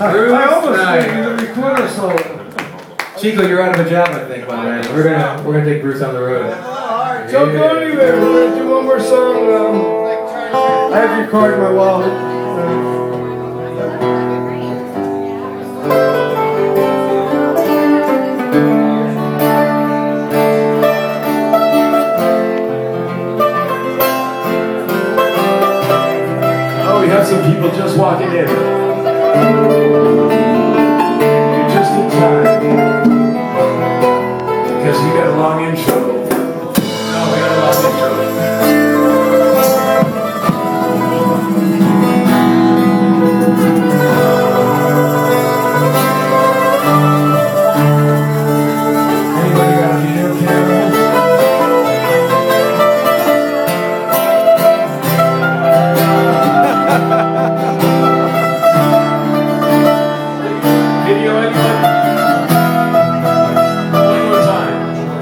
I almost think he's a recorder solo. Chico, you're out of a job, I think, my man. We're gonna take Bruce on the road. Don't go anywhere. We're gonna do one more song. I have your card in my wallet. Oh, we have some people just walking in. You're just in time. Because we got a long intro. No, we got a long intro. Anybody got a video camera? Video anyone? One more time.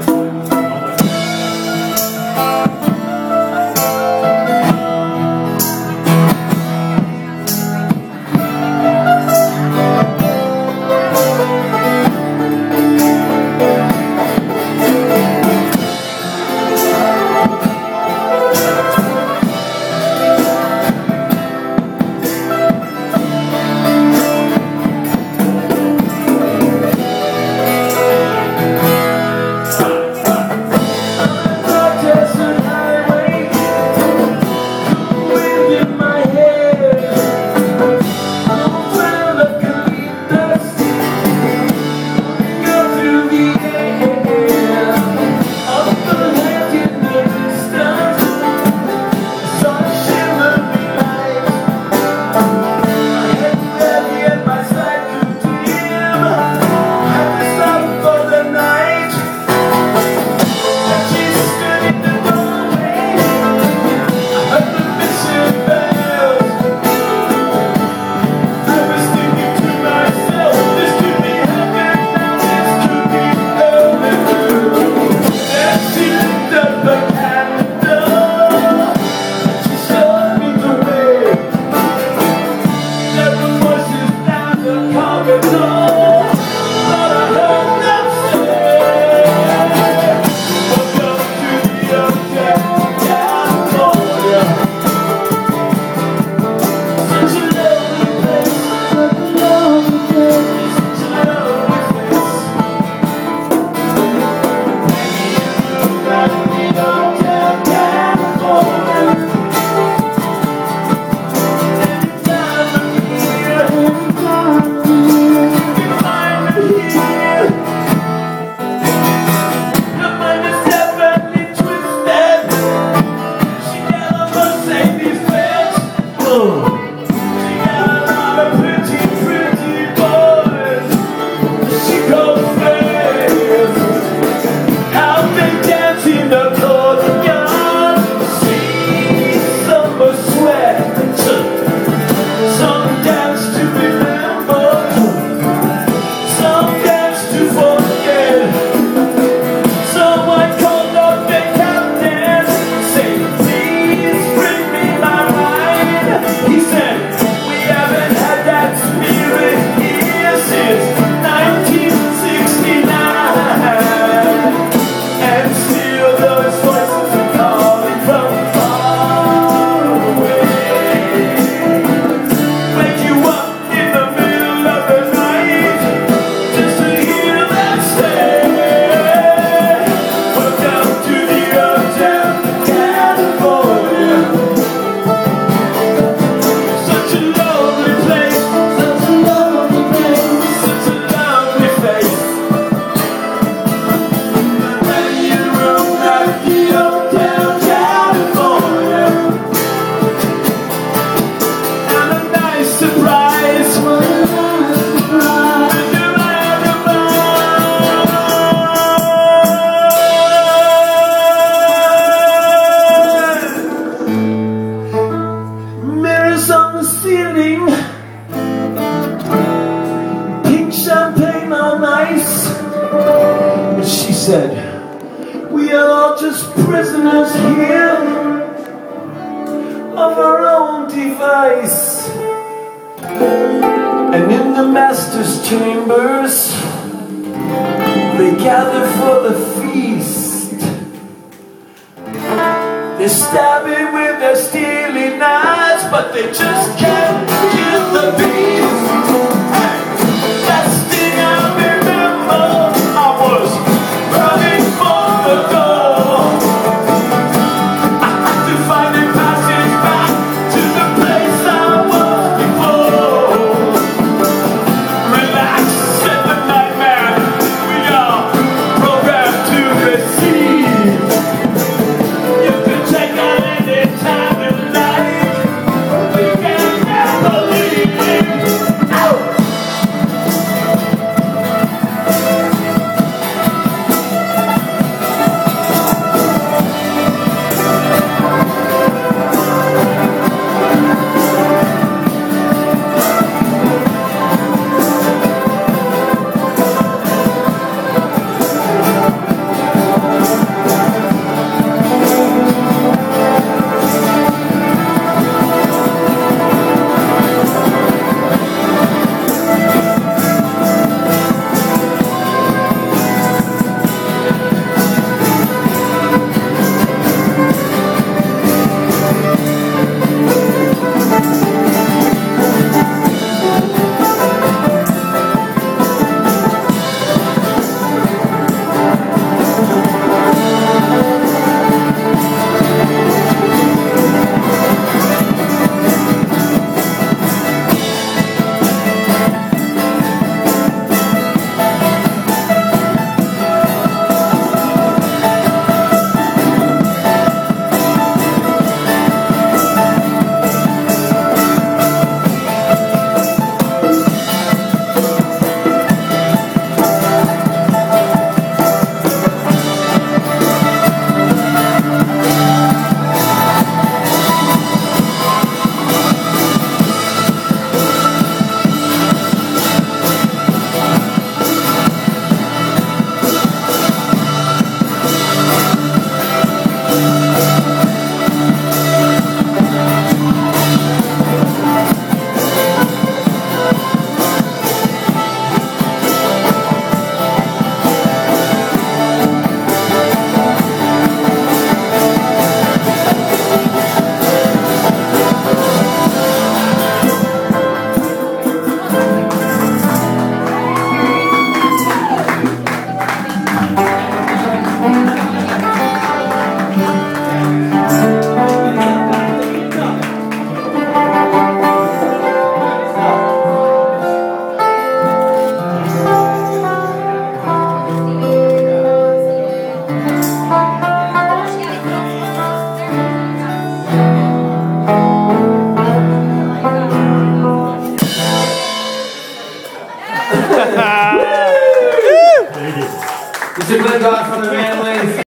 said, we are all just prisoners here of our own device. And in the master's chambers they gather for the feast. They stab it with their steely knives, but they just can't kill the beast. Last thing I remember, I was running for the door. I had to find a passage back to the place I was before. Relax, said the nightmare, we are programmed to receive. You can check out any time you like, we can never leave. Ow! This is Goss from the